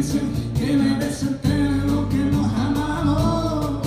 bese, que nadie se entere lo que nos amamos.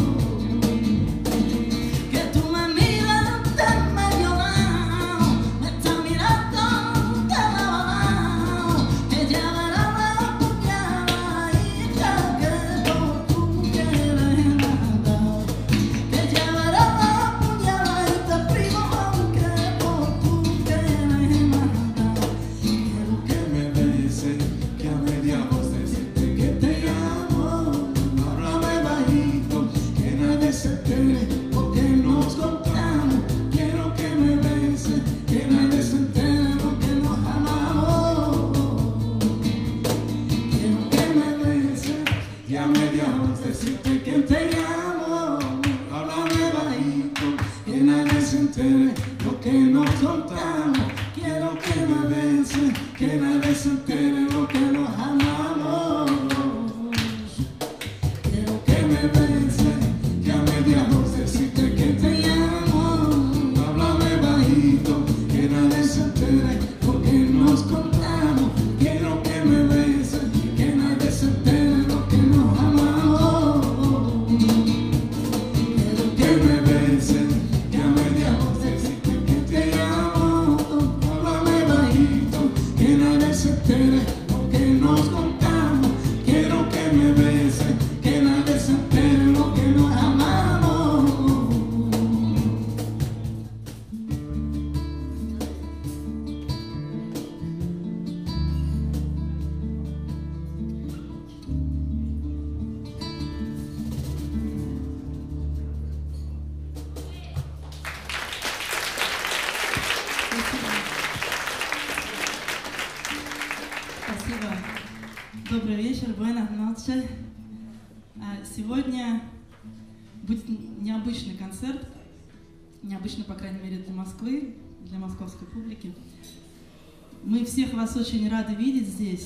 Que tú me miras de medio lado, me estás mirando de lado a lado, que ya verás la puñaladita que por tú quieres matar. Que ya verás la puñaladita, primo, que por tú quieres matar. Quiero que me beses, que a media voz decirte que te amo. Háblame bajito, que nadie se entere lo que nos contamos. Quiero que me beses, que nadie se entere lo que nos amamos. Quiero que me beses, y a media voz decirte que te amo. Háblame bajito, que nadie se entere lo que nos contamos. Quiero que me beses, que nadie se entere lo que nos amamos. Quiero que me beses, que a media voz decirte que te amo. Háblame bajito, que nadie se entere lo que nos contamos. Quiero que me beses, que nadie se entere lo que nos amamos. Quiero que me beses, que a media voz decirte que te amo. Háblame bajito, que nadie se entere lo que nos contamos. Quiero que me beses, que nadie se entere lo que nos amamos. Спасибо. Добрый вечер, buenas noches. Сегодня будет необычный концерт, необычный, по крайней мере, для Москвы, для московской публики. Мы всех вас очень рады видеть здесь.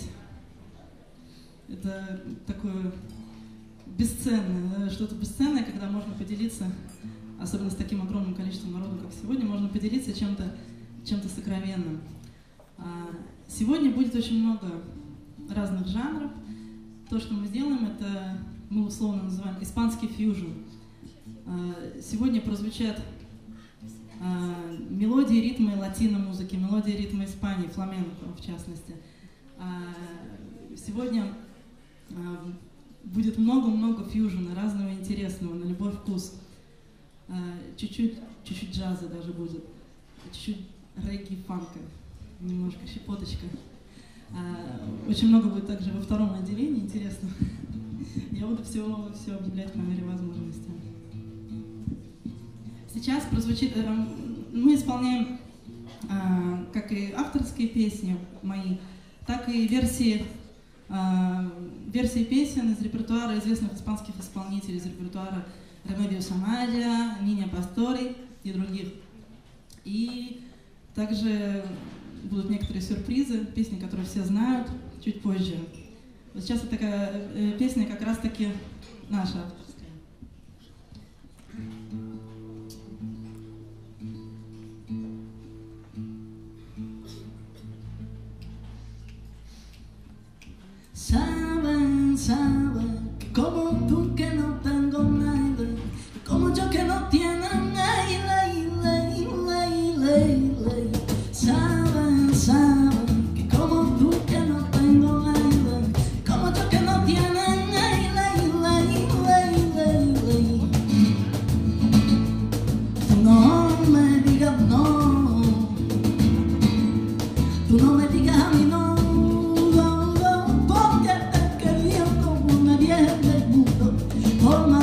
Это такое бесценное, что-то бесценное, когда можно поделиться, особенно с таким огромным количеством народу, как сегодня, можно поделиться чем-то сокровенным. Сегодня будет очень много разных жанров. То, что мы сделаем, это мы условно называем испанский фьюжн. Сегодня прозвучат мелодии, ритмы латино-музыки, мелодии, ритмы Испании, фламенко в частности. Сегодня будет много-много фьюжна, разного интересного, на любой вкус. Чуть-чуть джаза даже будет, чуть-чуть регги-фанка, немножко щепоточка. Очень много будет также во втором отделении, интересно. Я буду все объявлять по мере возможности. Сейчас прозвучит, мы исполняем как и авторские песни мои, так и версии песен из репертуара известных испанских исполнителей, из репертуара Ремедиос Амая, Ниня Пастори и других. И также будут некоторые сюрпризы, песни, которые все знают, чуть позже. Вот сейчас вот такая песня как раз-таки наша авторская. Saben que como tú que no tengo nada, como yo que no tiene saben que como tú que no tengo nada, como yo que no tiene tú no me digas no, tú no me digas a mí no, porque te he querido como una vieja del mundo, por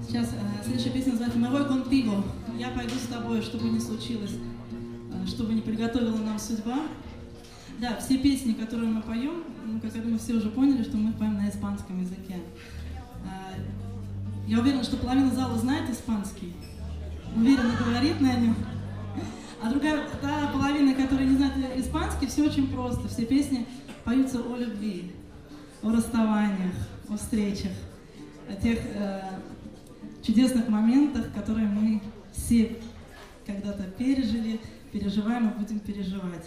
Сейчас следующая песня называется «Me voy contigo». Я пойду с тобой, что бы ни случилось, что бы ни приготовила нам судьба. Да, все песни, которые мы поем, как я думаю, все уже поняли, что мы поем на испанском языке. Я уверена, что половина зала знает испанский, уверенно говорит на нем. А другая, та половина, которая не знает испанский, все очень просто. Все песни поются о любви, о расставаниях, о встречах, о тех чудесных моментах, которые мы все когда-то пережили, переживаем и будем переживать.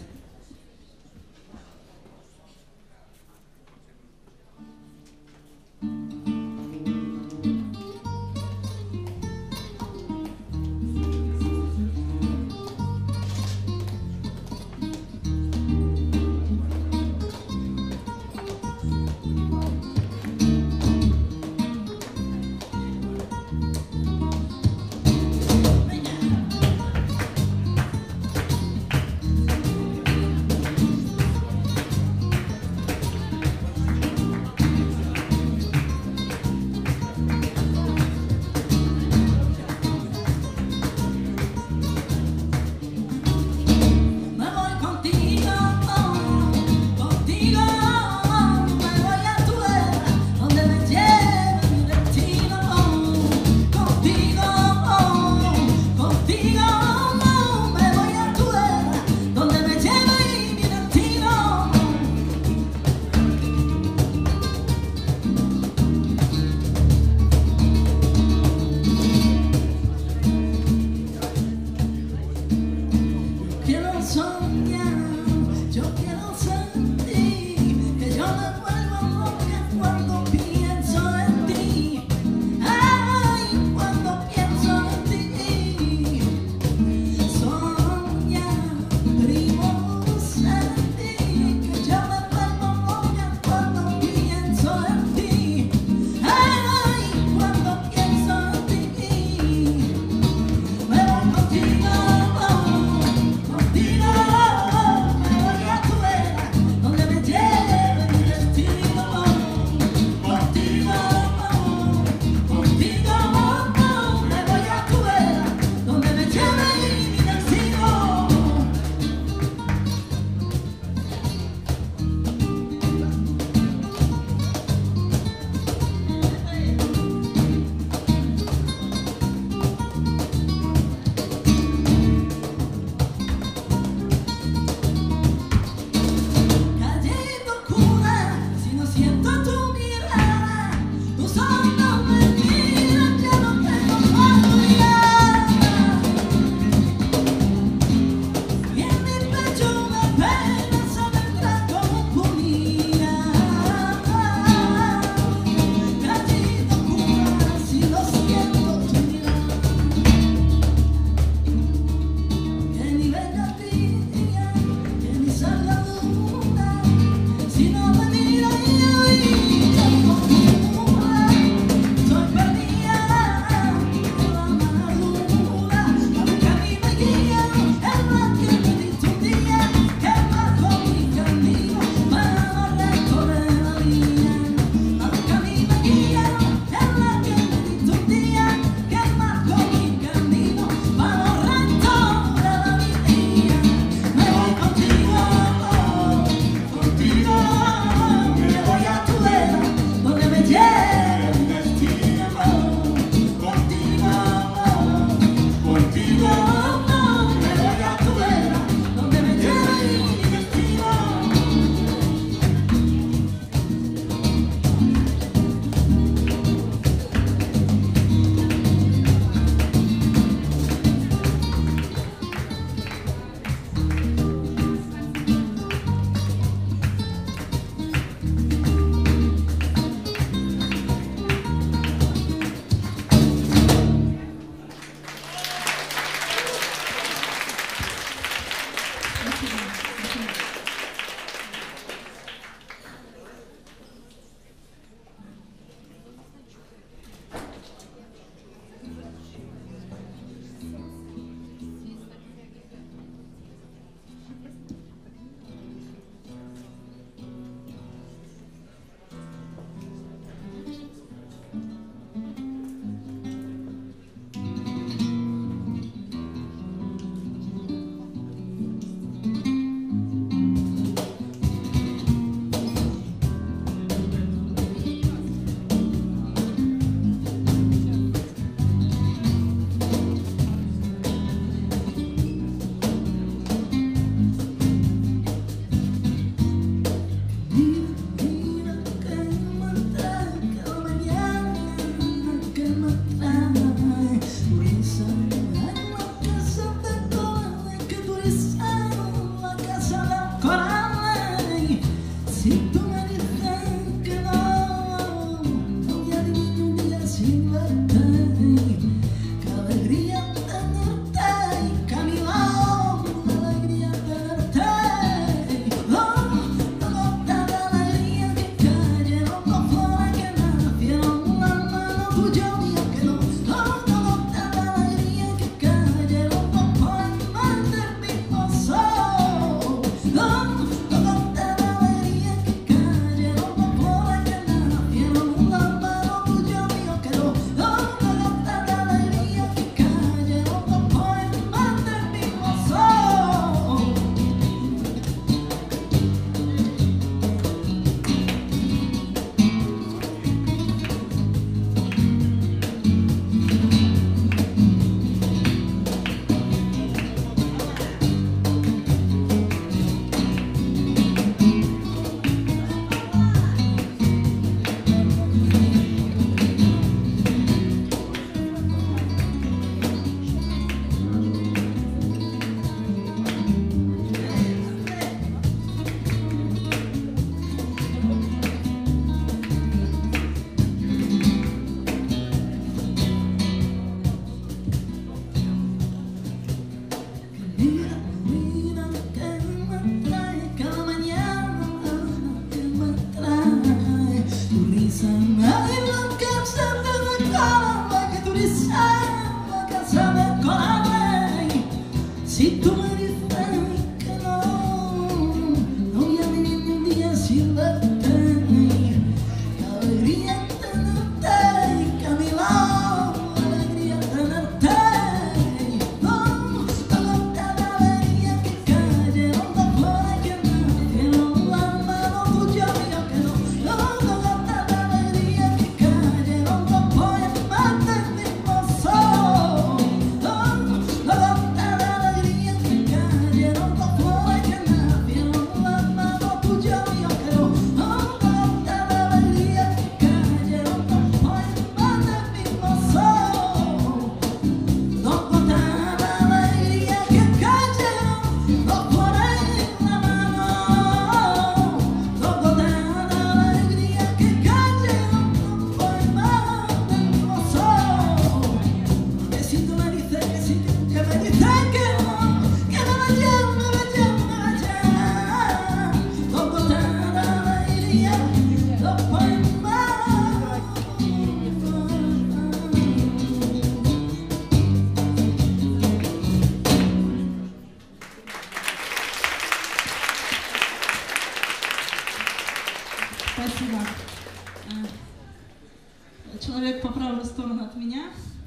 Человек по правую сторону от меня,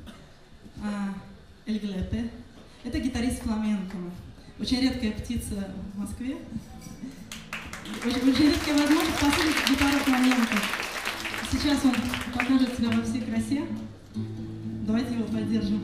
Эль Глепе. Это гитарист фламенко. Очень редкая птица в Москве. Очень редкая возможность послушать гитару фламенко. Сейчас он покажет себя во всей красе. Давайте его поддержим.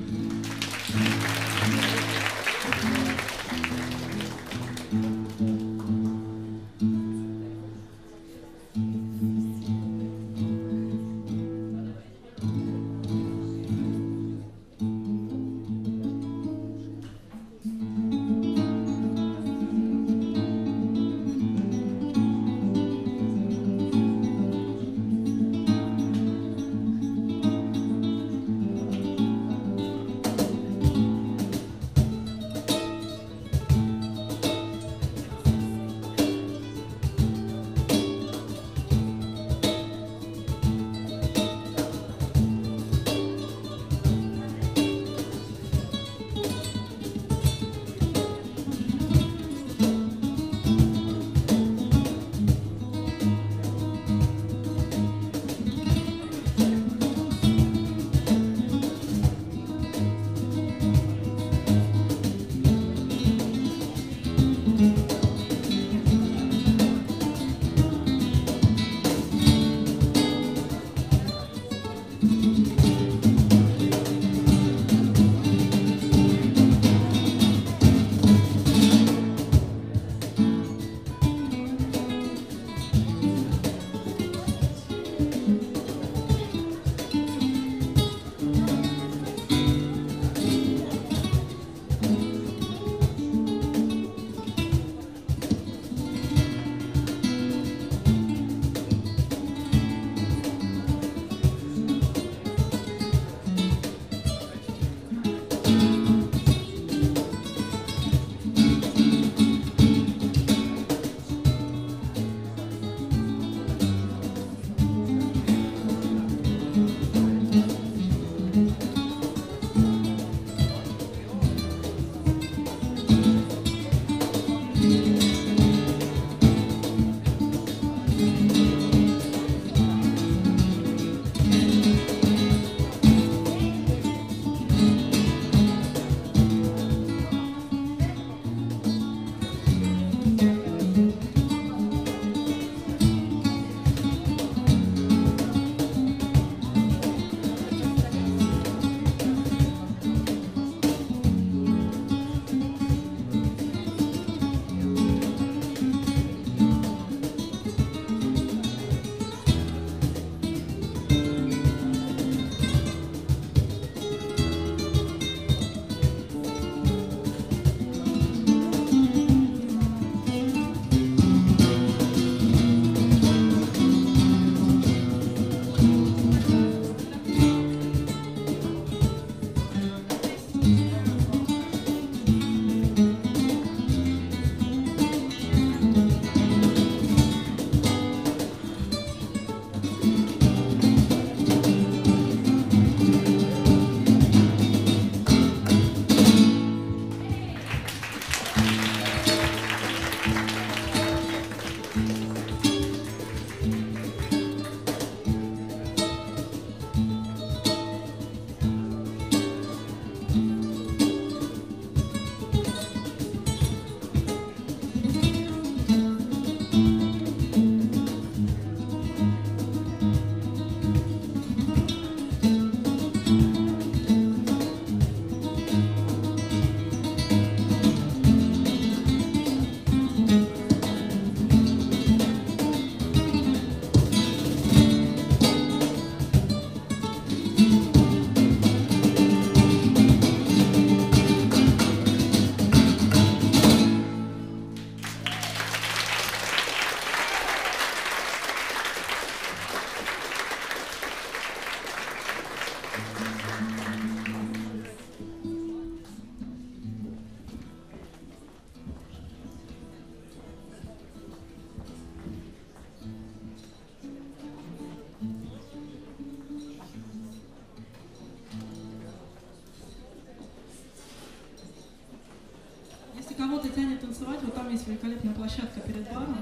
Кого-то тянет танцевать, вот там есть великолепная площадка перед баром.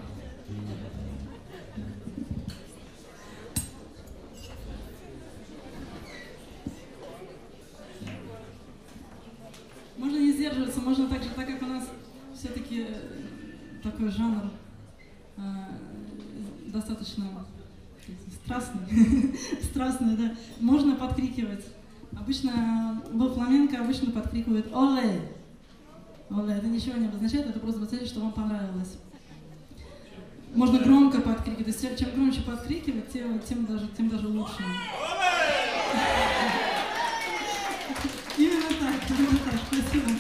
Можно не сдерживаться, можно также, так как у нас все-таки такой жанр достаточно страстный, да, можно подкрикивать. Обычно во фламенко подкрикивают «Оле». Оле, это ничего не обозначает, это просто означает, что вам понравилось. Можно громко подкрикивать, то есть чем громче подкрикивать, тем даже лучше. Именно так, спасибо.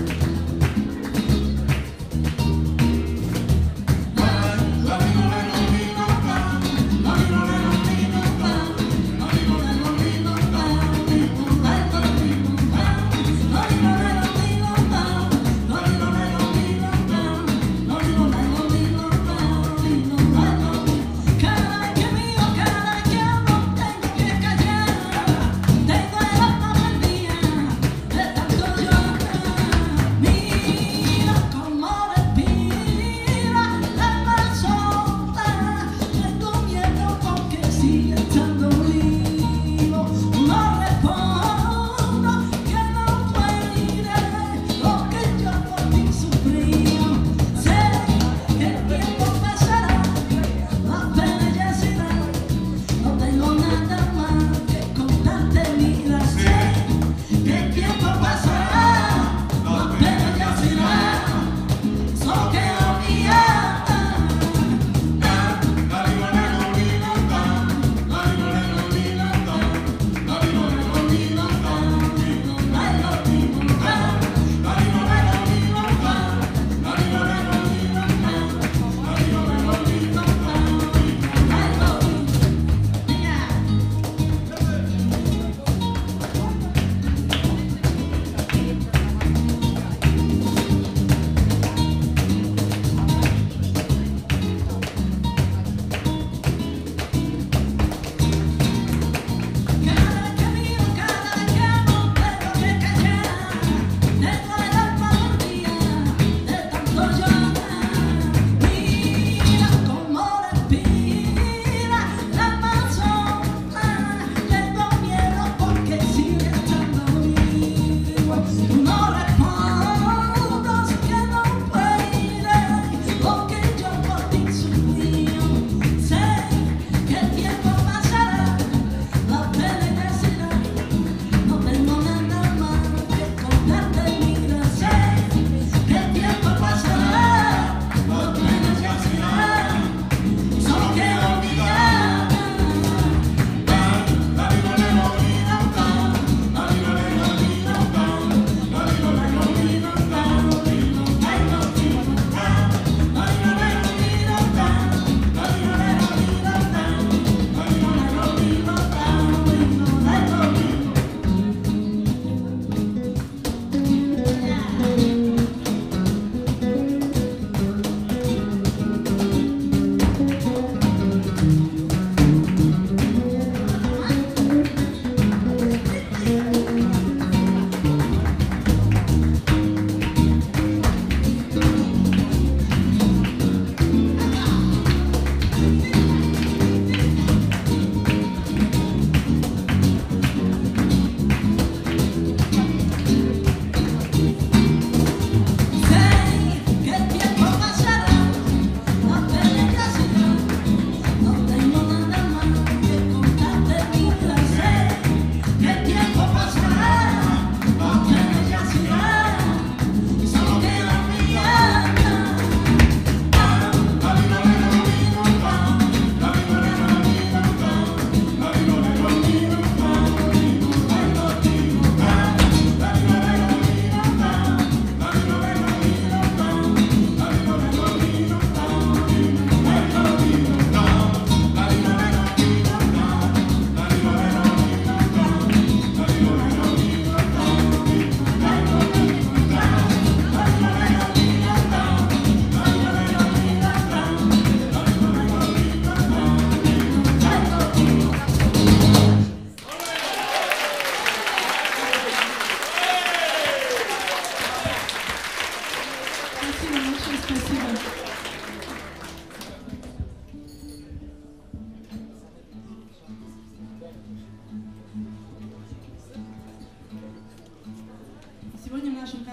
Bueno,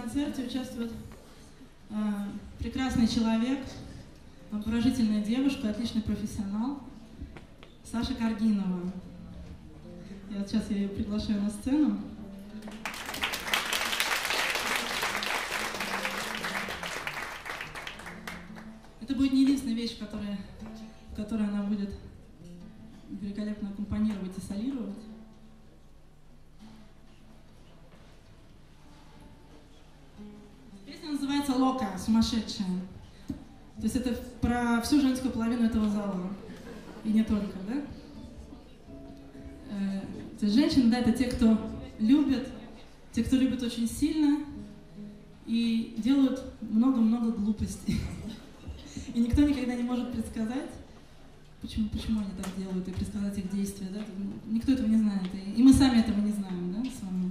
концерте участвует прекрасный человек, обворожительная девушка, отличный профессионал Саша Каргинова. Сейчас я ее приглашаю на сцену. Это будет не единственная вещь, в которой она будет великолепно аккомпанировать и солировать. Песня называется «Лока», «Сумасшедшая». То есть это про всю женскую половину этого зала. И не только, да? То есть женщины, да, это те, кто любят очень сильно и делают много-много глупостей. И никто никогда не может предсказать, почему они так делают, и предсказать их действия, да? Никто этого не знает. И мы сами этого не знаем, да, с вами.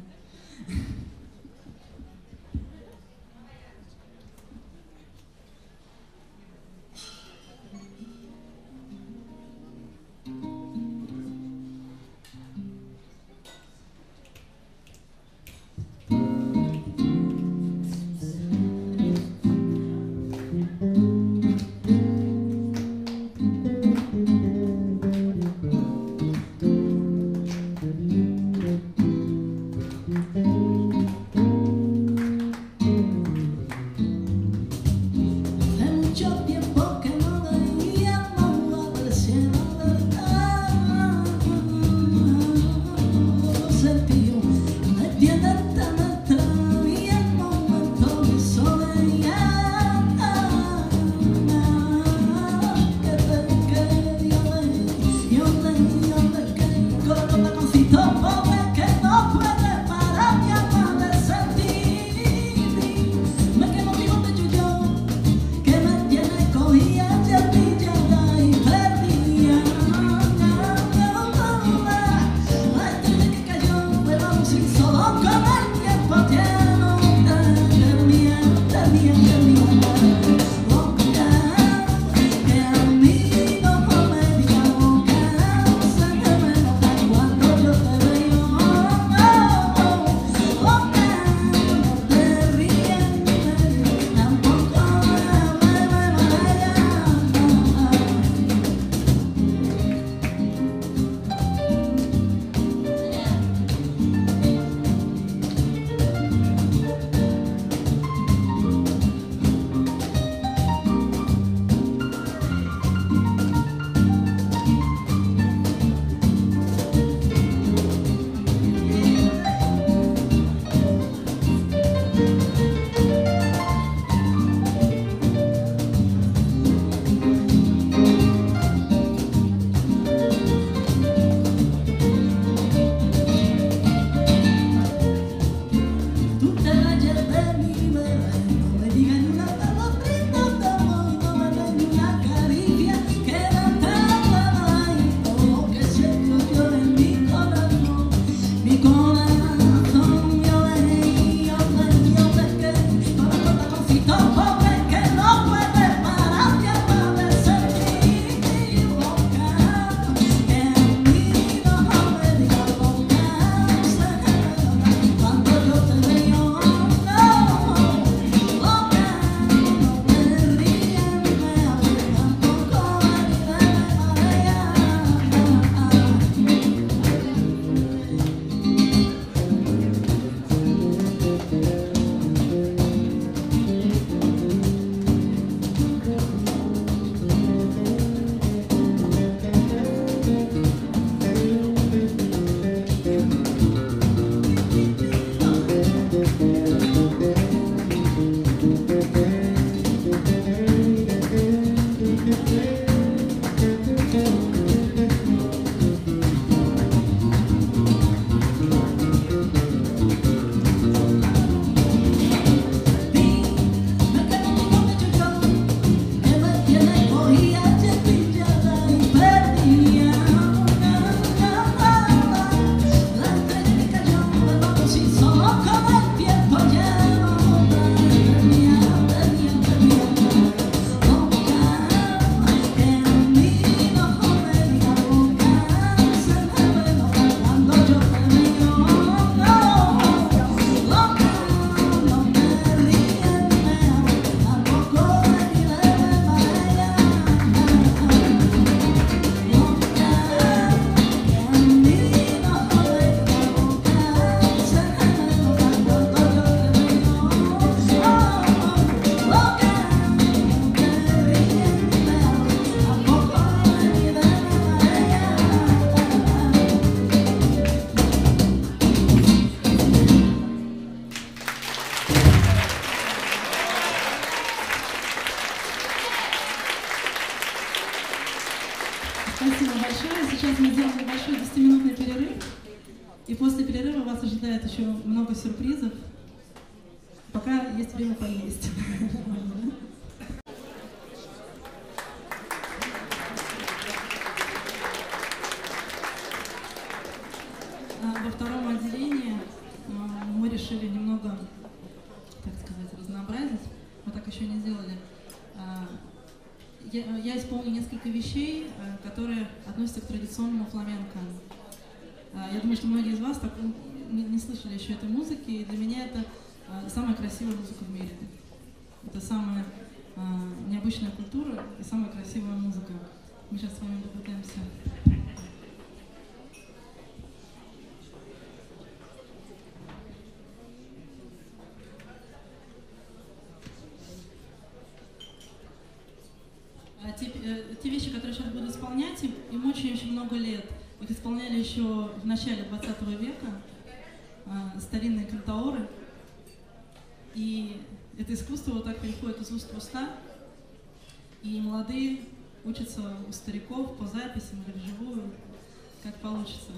мы сделали большой 10-минутный перерыв, и после перерыва вас ожидает еще много сюрпризов. Пока есть время поесть. Во втором отделении мы решили немного, так сказать, разнообразить. Мы так еще не делали. Я исполню несколько вещей, которые относятся к традиционному фламенко. Я думаю, что многие из вас так не слышали еще этой музыки, и для меня это самая красивая музыка в мире. Это самая необычная культура и самая красивая музыка. Мы сейчас с вами попытаемся. Те вещи, которые сейчас буду исполнять, им очень-очень много лет. Их исполняли еще в начале 20 века старинные кантаоры. И это искусство вот так переходит из уст в уста. И молодые учатся у стариков по записям или вживую, как получится.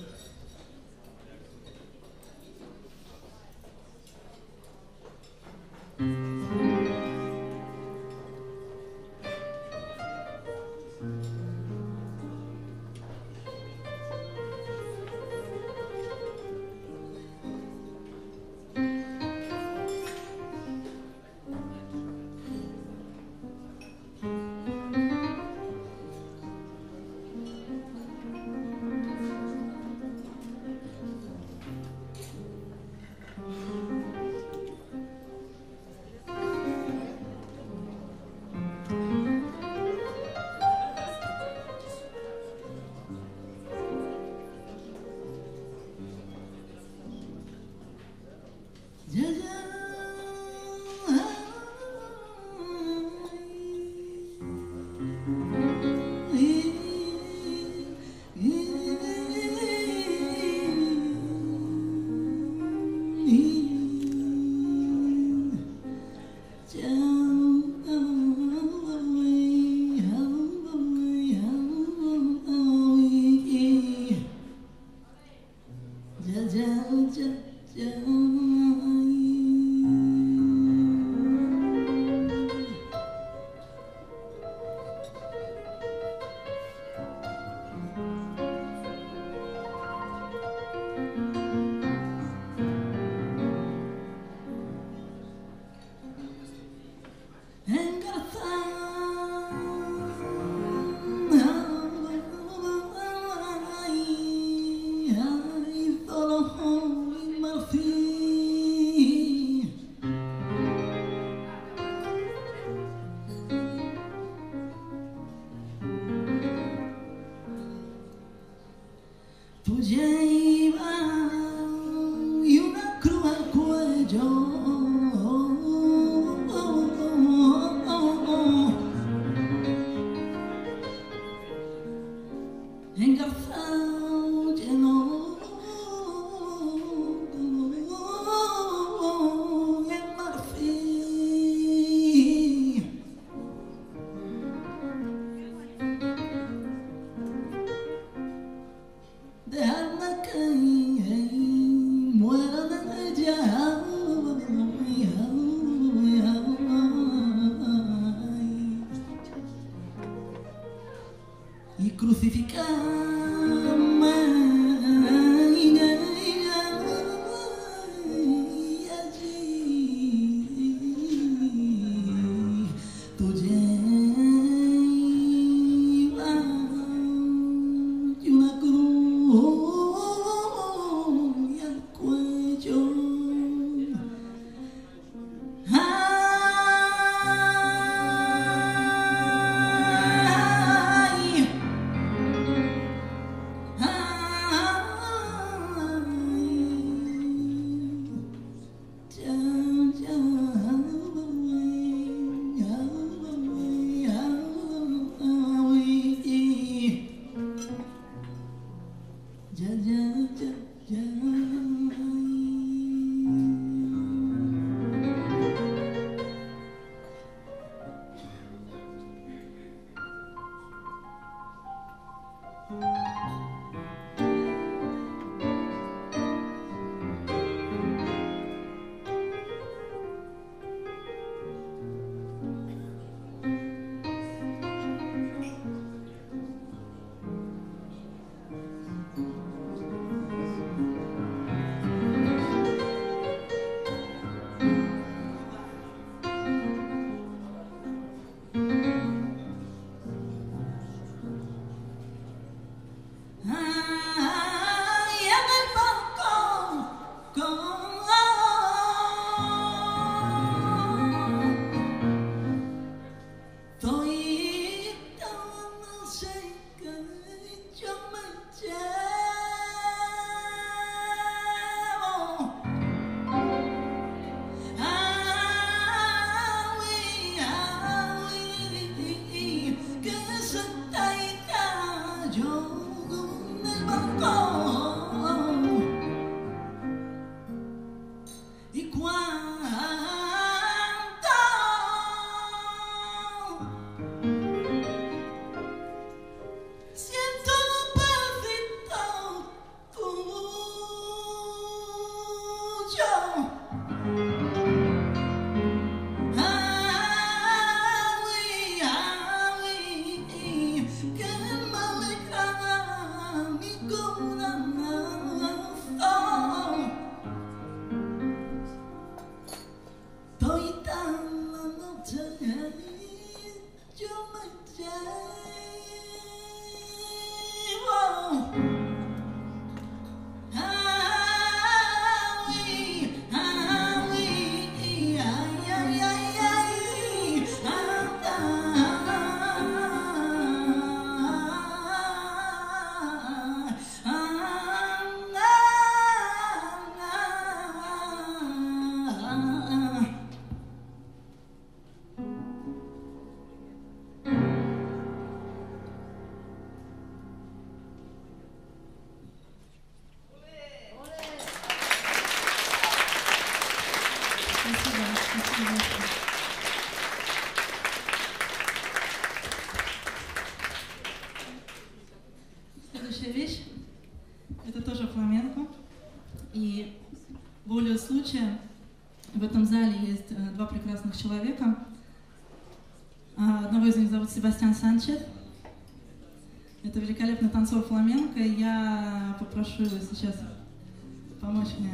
Следующая вещь — это тоже фламенко. И волею случая в этом зале есть два прекрасных человека. Одного из них зовут Себастьян Санчес. Это великолепный танцор фламенко. Я попрошу его сейчас помочь мне.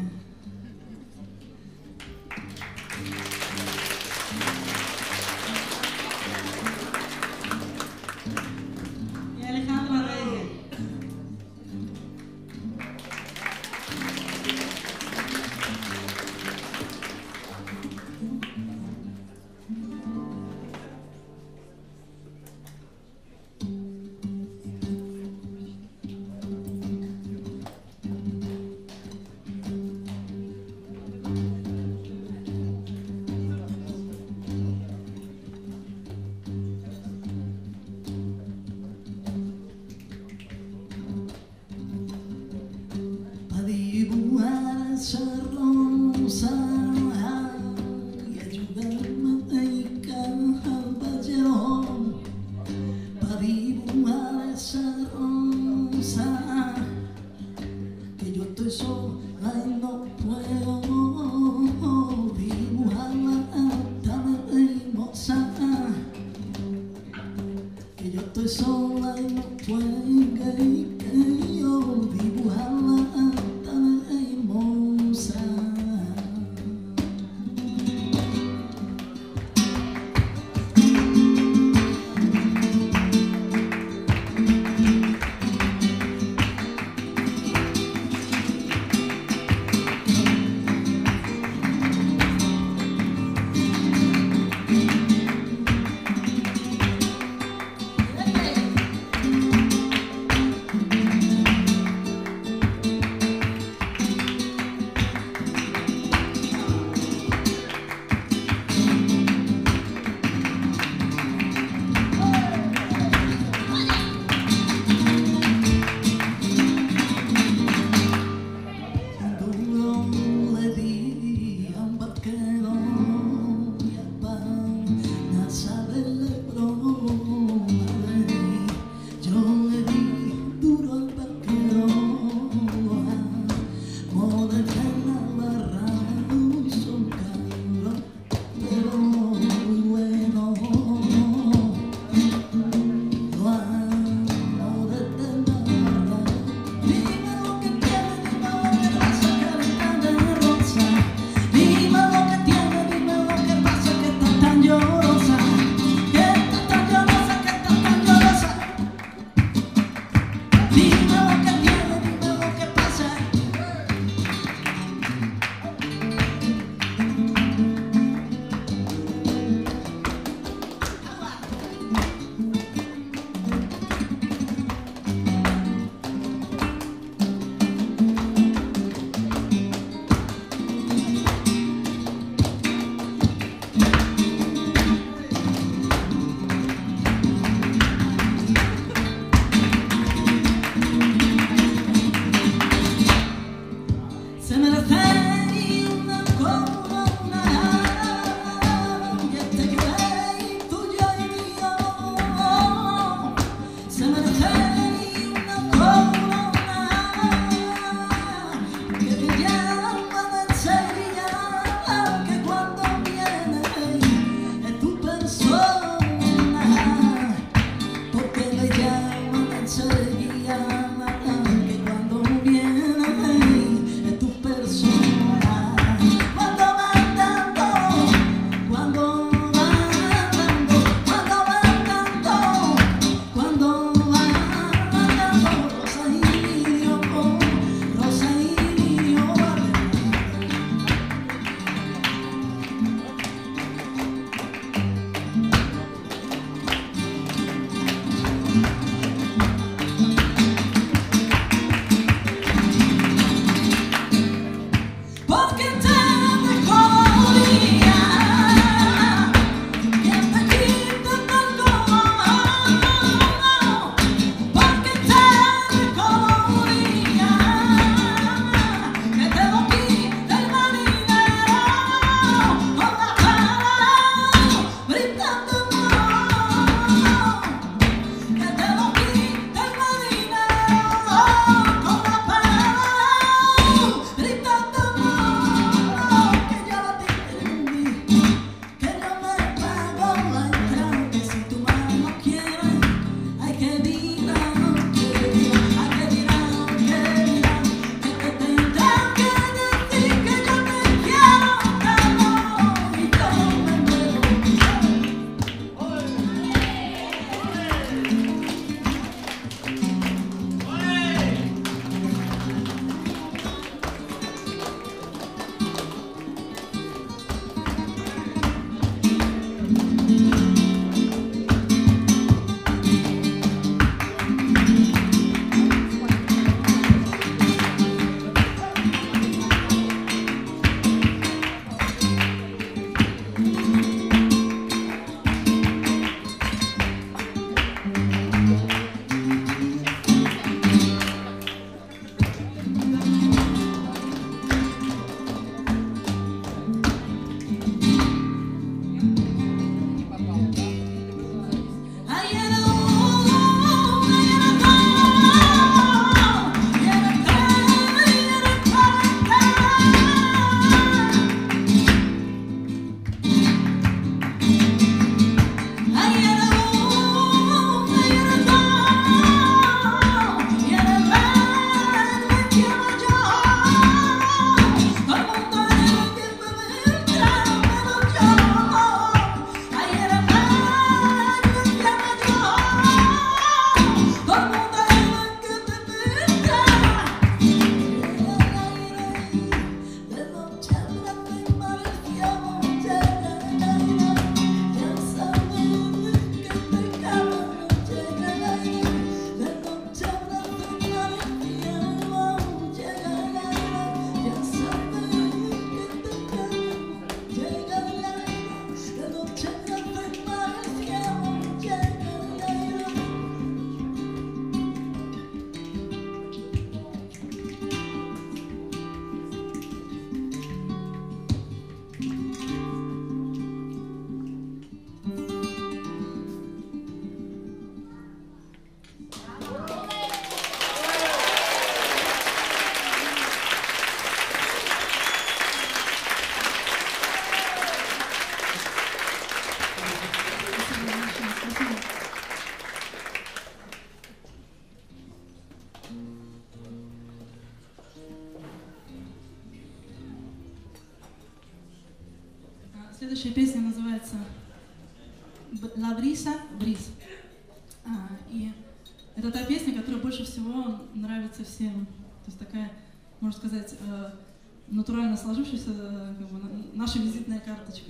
Следующая песня называется «La Brisa Bris». И это та песня, которая больше всего нравится всем. То есть такая, можно сказать, натурально сложившаяся, как бы, наша визитная карточка.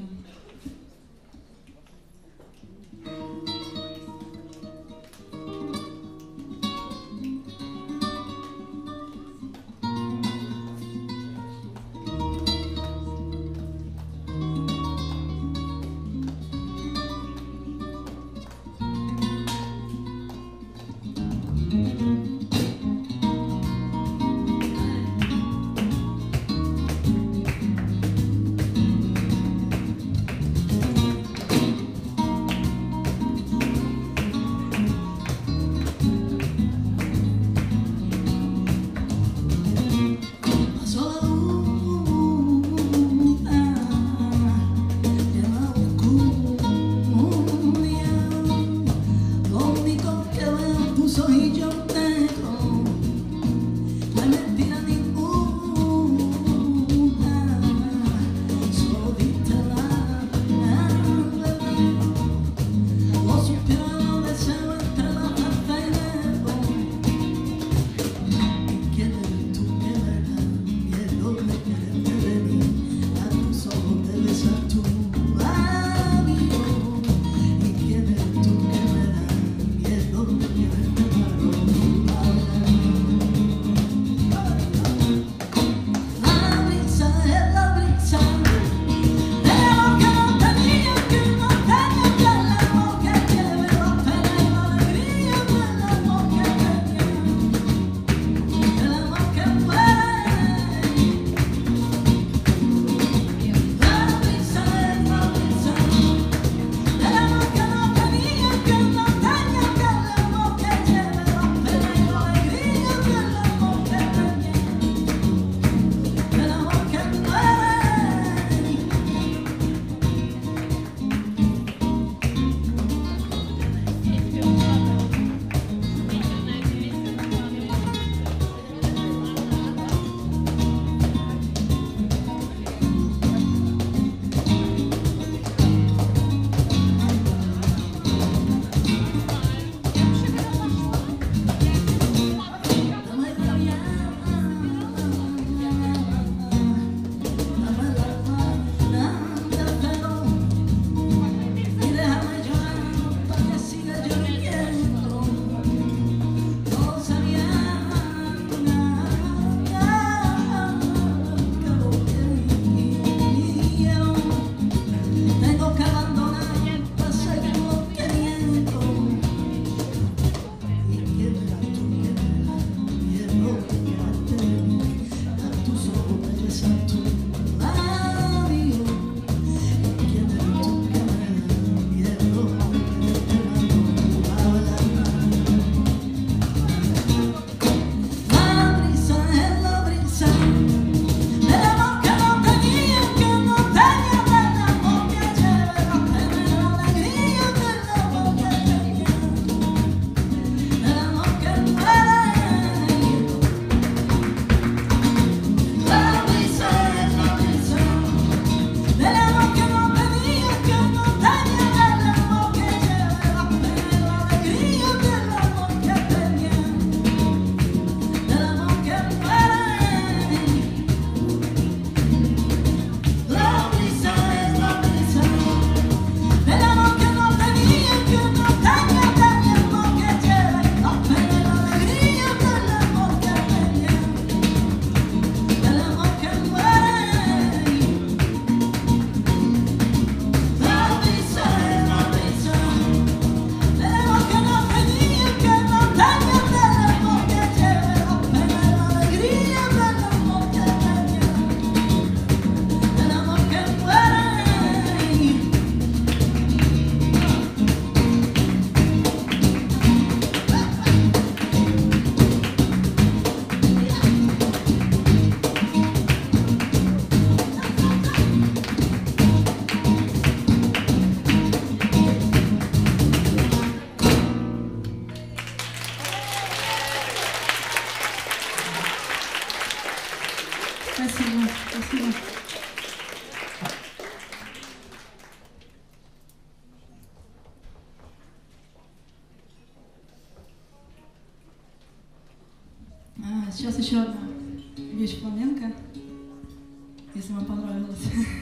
Сейчас еще одна вещь фламенко, если вам понравилось.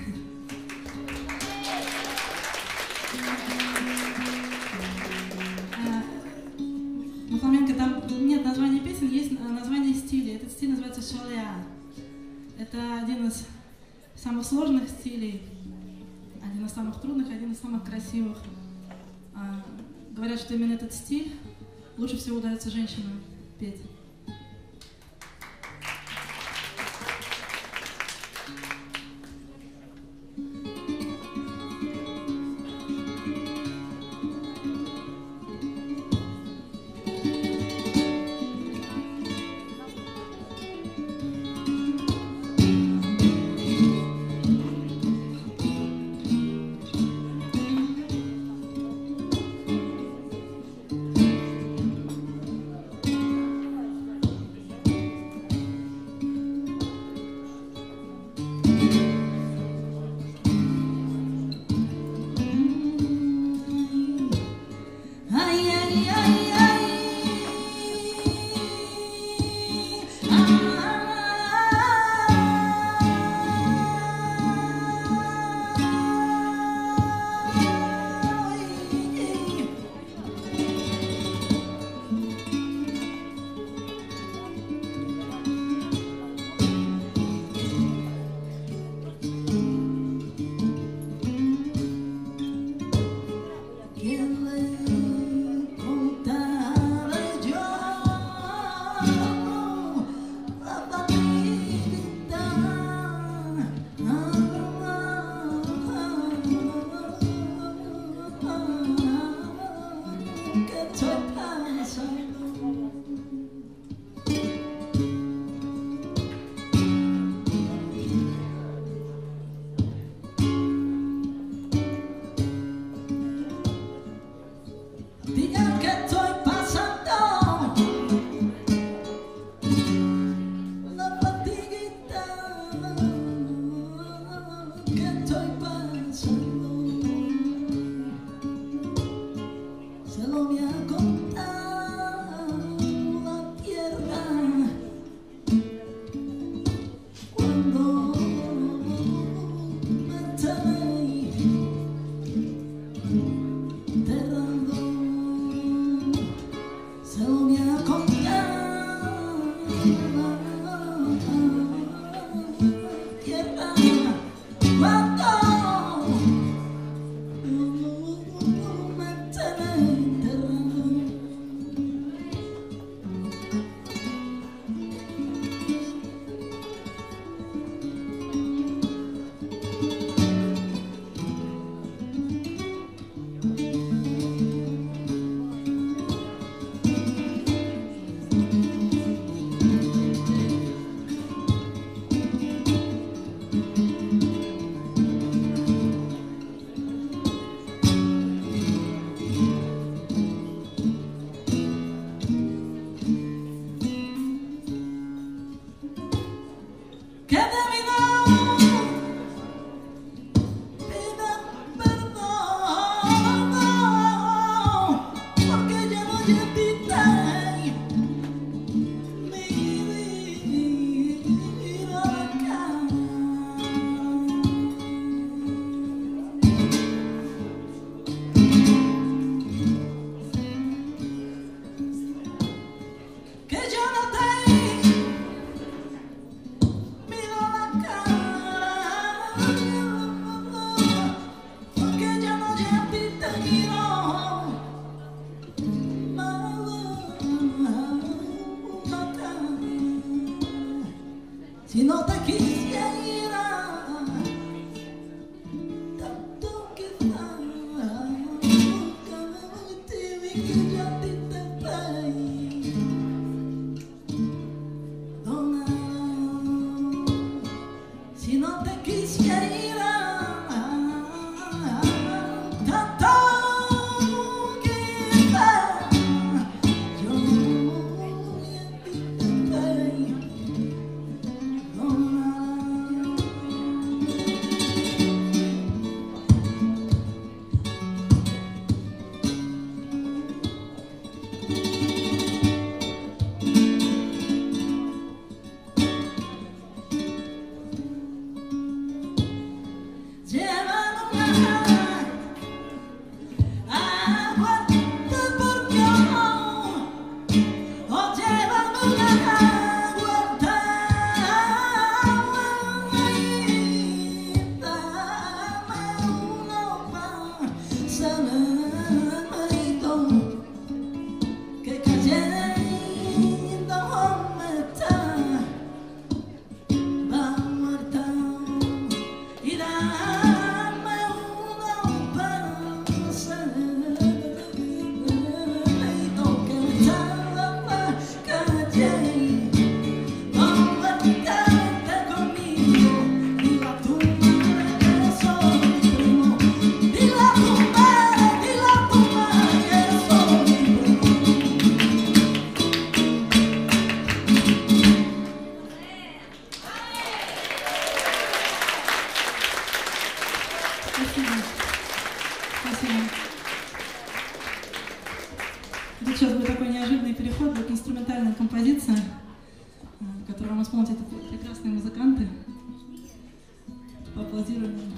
На фламенко там нет названия песен, есть название стиля. Этот стиль называется шалеа. Это один из самых сложных стилей, один из самых трудных, один из самых красивых. Говорят, что именно этот стиль лучше всего удается женщинам петь. Si no te quisiera tanto quizá que yo a ti te pedí donar. Si no te quisiera tanto quizá yo a ti te pedí donar. которым исполнят эти прекрасные музыканты. Поаплодируем им.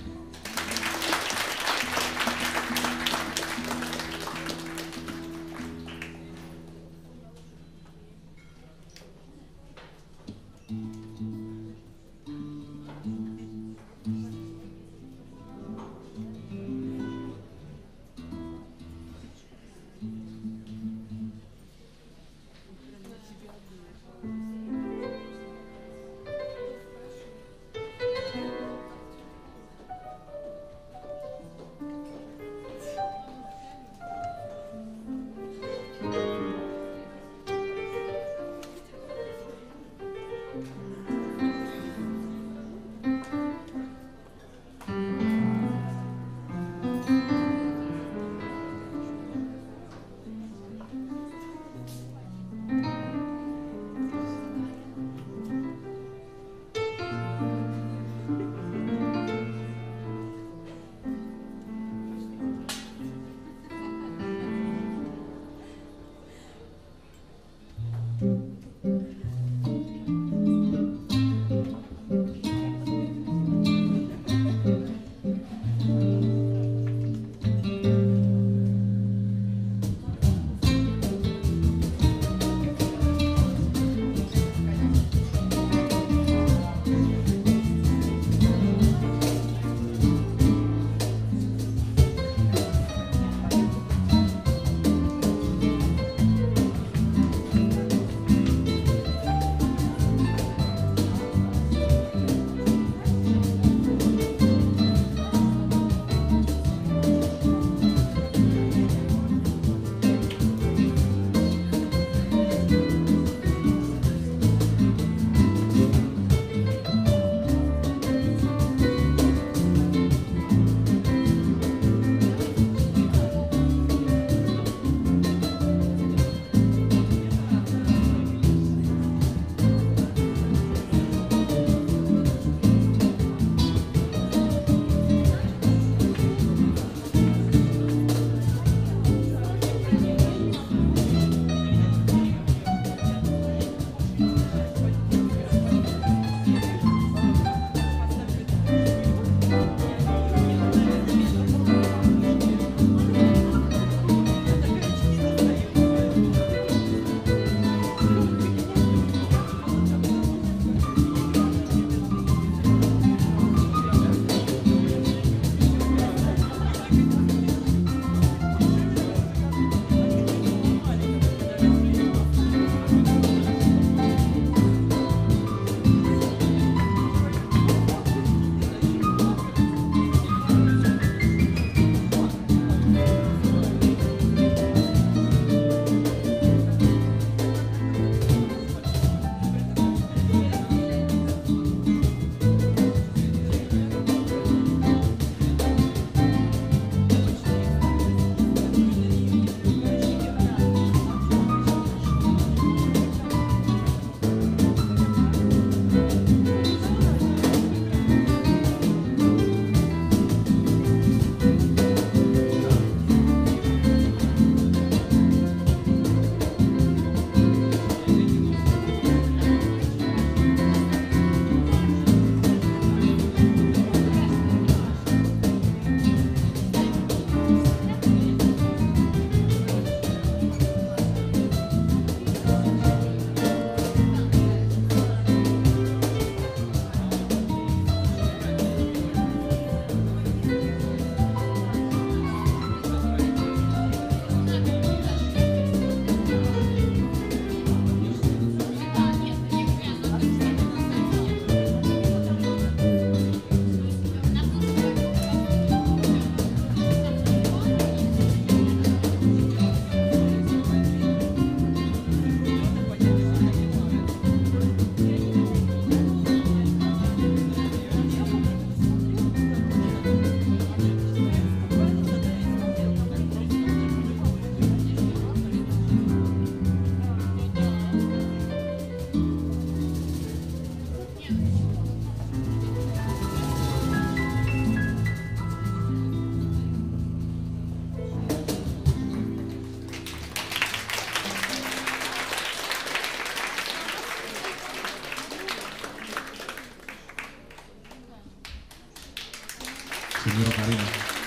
señora Karina.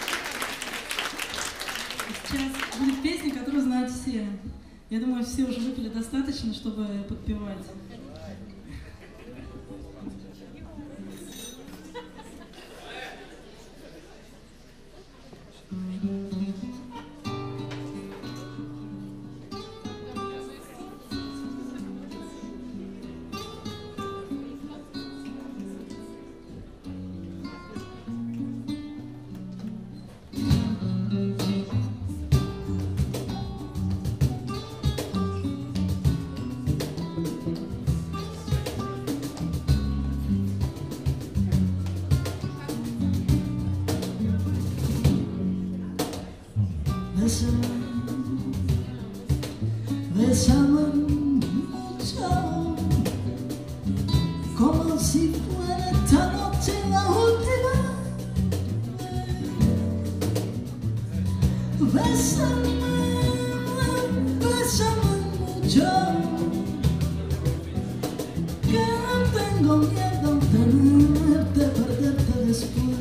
Сейчас будет песня, которую знают все. Я думаю, все уже выпили достаточно, чтобы подпевать. Bésame, bésame mucho, como si fuera esta noche la última. Bésame, bésame mucho, que no tengo miedo de perderte después.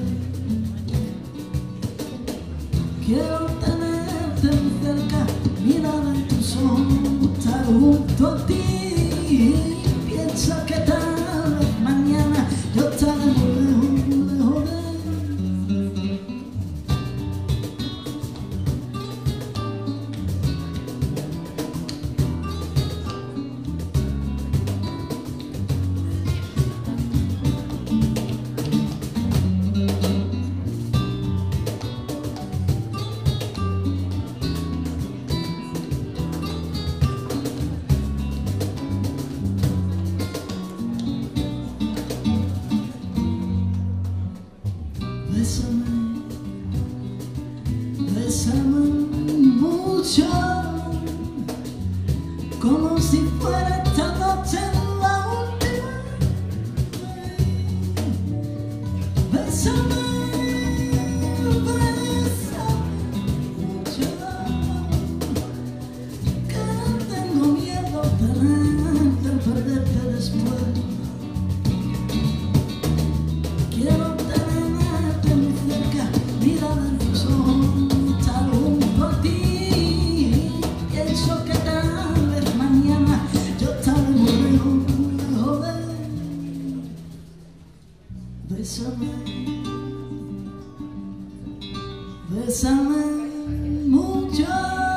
Quiero tenerte muy cerca, mirar en tus ojos, estar junto a ti. Piensa que tal vez mañana yo estaré muy lejos de Bésame, bésame mucho, como si fuera esta noche la última. Bésame, bésame mucho, que no tengo miedo de perderte después. Quiero tenerte muy cerca, mirar en tus ojos, estar junto a ti. Pienso que tal vez mañana yo estaré muy lejos de Bésame, bésame mucho,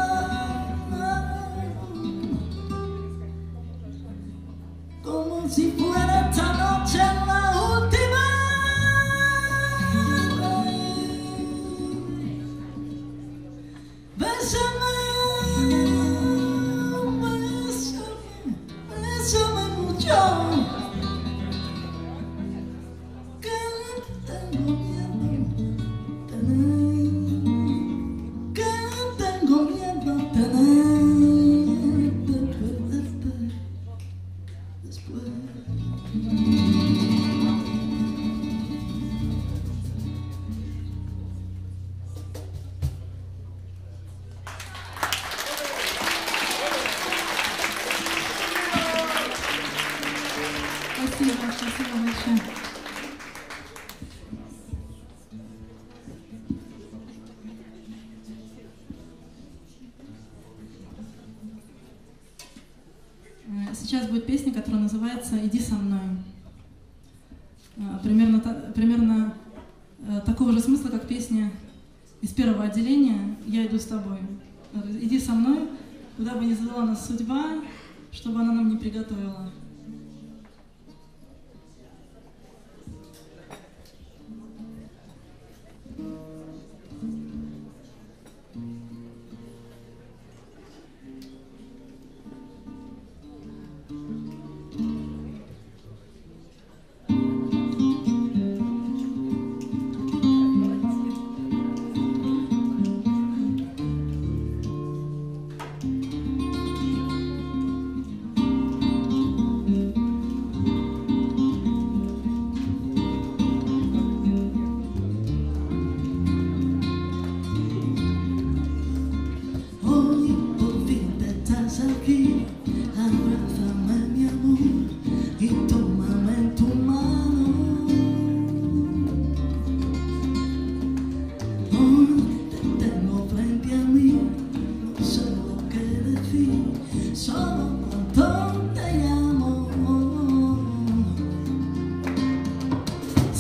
como si fuera esta noche la última. Bésame, bésame, bésame mucho, que no tengo miedo que no tengo miedo de perderte después. Спасибо, спасибо большое. Сейчас будет песня, которая называется «Иди со мной». Примерно такого же смысла, как песня из первого отделения «Я иду с тобой». Иди со мной, куда бы ни завела нас судьба, чтобы она нам не приготовила.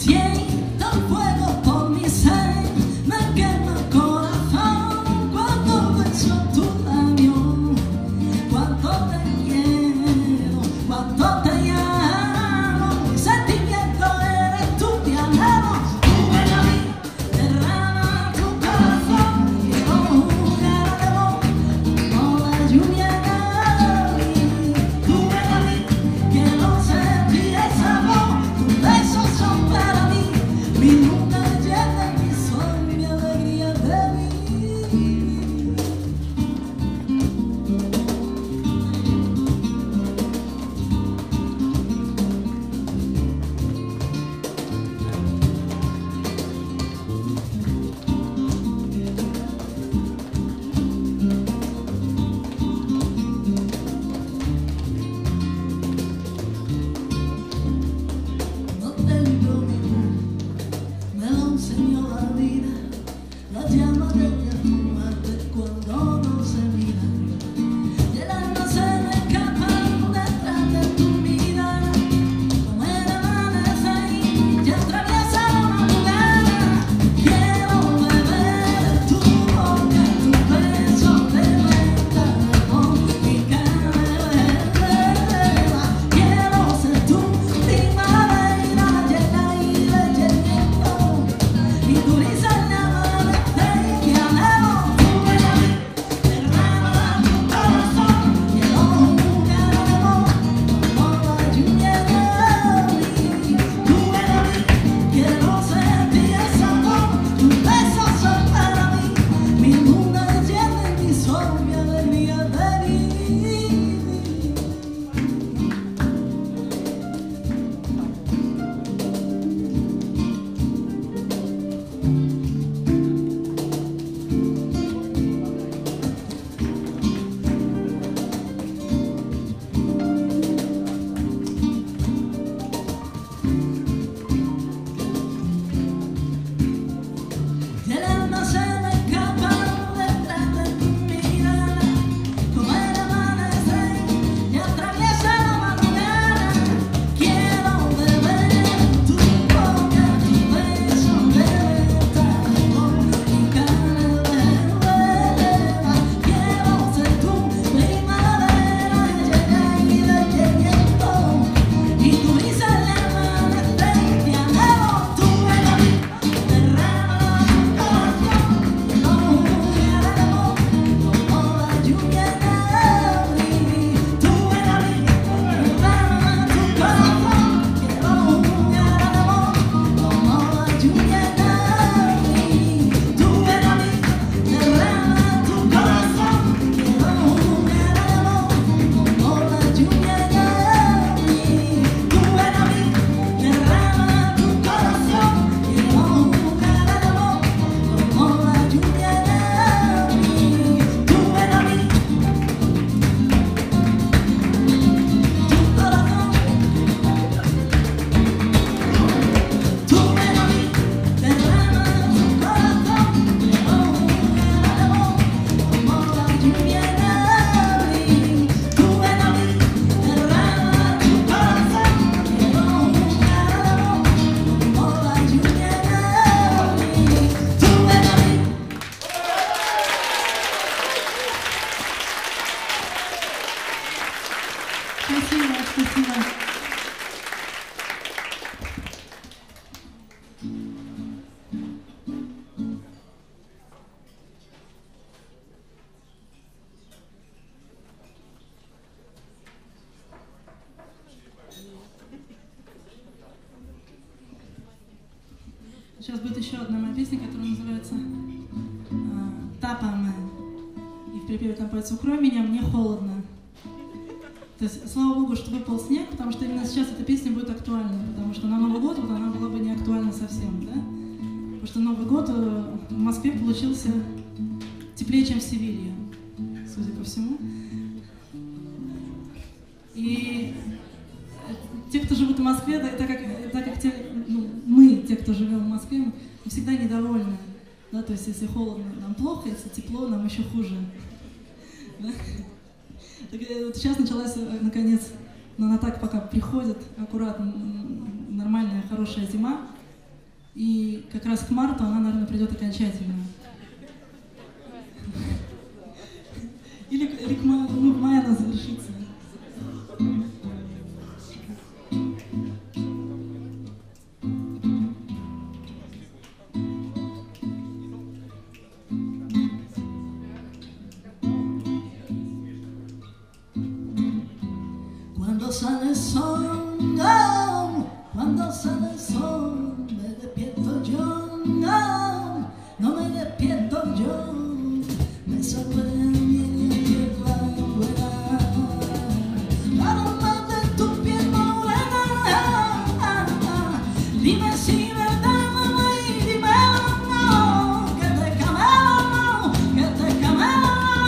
Сейчас будет еще одна моя песня, которая называется «Тапаме». И в припеве там поется «Укрой меня, мне холодно». То есть, слава Богу, что выпал снег, потому что именно сейчас эта песня будет актуальна, потому что на Новый год вот она была бы не актуальна совсем, да? Потому что Новый год в Москве получился теплее, чем в Севилье, судя по всему. И те, кто живут в Москве, так как мы, те, кто живем в Москве, мы всегда недовольны. Да? То есть, если холодно, нам плохо, если тепло, нам еще хуже. Да? Так, вот сейчас началась, наконец, но она так пока приходит, аккуратно, нормальная, хорошая зима. И как раз к марту она, наверное, придет окончательно. Или к маю, ну, в мае она завершится. Cuando sale el sol, no, cuando sale el sol, me despierto yo, no, no me despierto yo, me sorprende bien la buena, aroma de tu piel morena, dime si verdad, mamá, y dime no, que te camelo, que te camelo.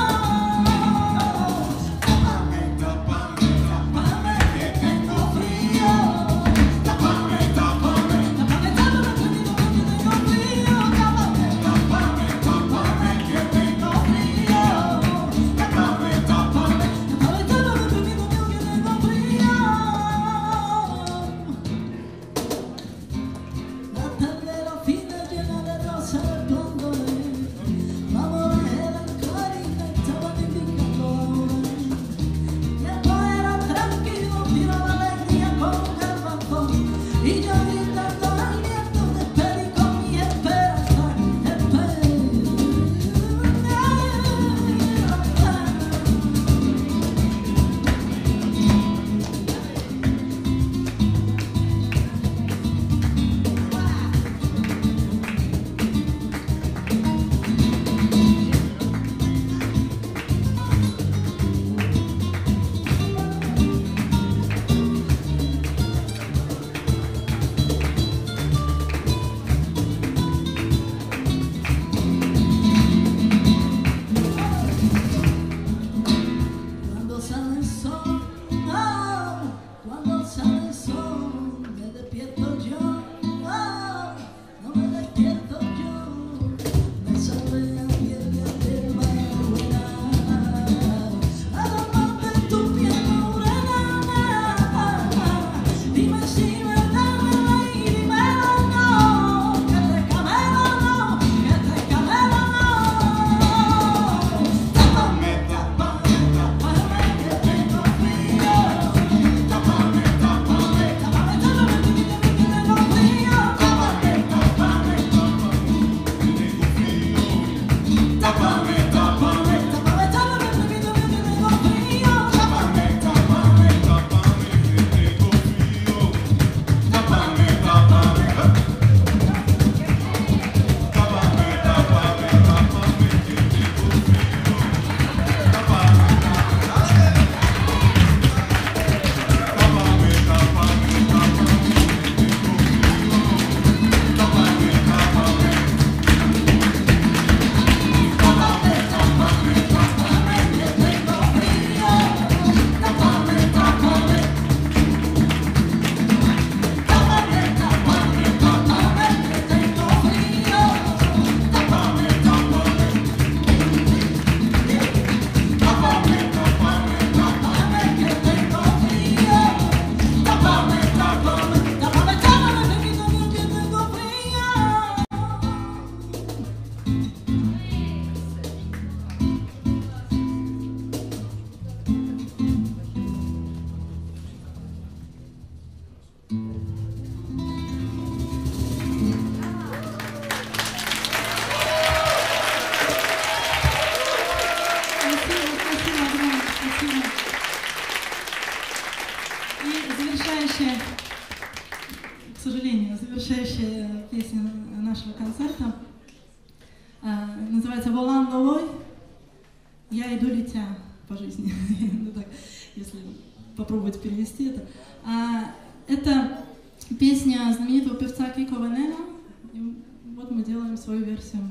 К сожалению, завершающая песня нашего концерта называется «Волан ловой». Я иду летя по жизни, ну, так, если попробовать перевести это. Это песня знаменитого певца Кико Венена. И вот мы делаем свою версию.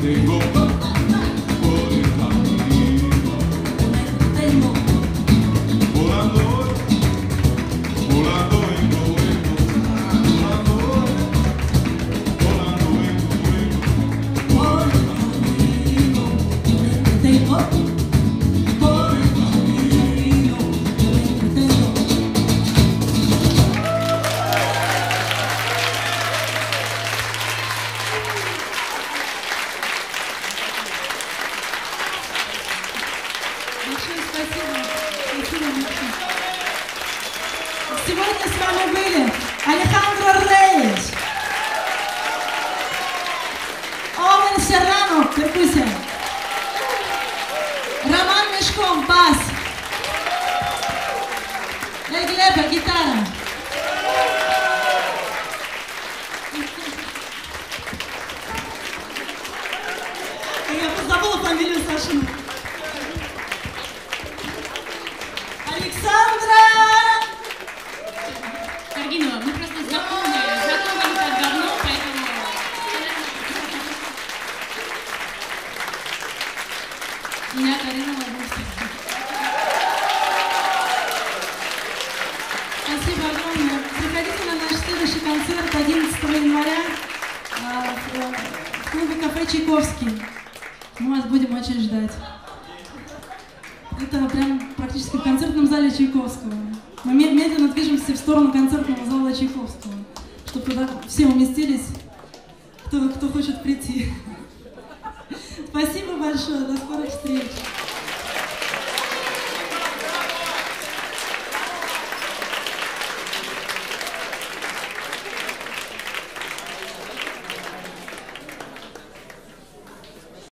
tengo por el camino. Tengo. Volando voy, volando vengo, volando voy, volando vengo. Por el camino. Tengo. Por el camino. Tengo. Большое спасибо. Спасибо большое. Сегодня с вами были Алехандро Рейч, Оуэн Серрано, перкуссия, Роман Мешком, бас, Эль Глеба, гитара. Я забыла фамилию Сашина. Александра! Каргинова, мы просто знакомы так давно, поэтому... Меня Карина Ладовская. Спасибо огромное. Приходите на наш следующий концерт 11 января в клубе кафе «Чайковский». Мы вас будем очень ждать. Это прям практически в концертном зале Чайковского. Мы медленно движемся в сторону концертного зала Чайковского, чтобы туда все уместились, кто хочет прийти. Спасибо большое, до скорых встреч.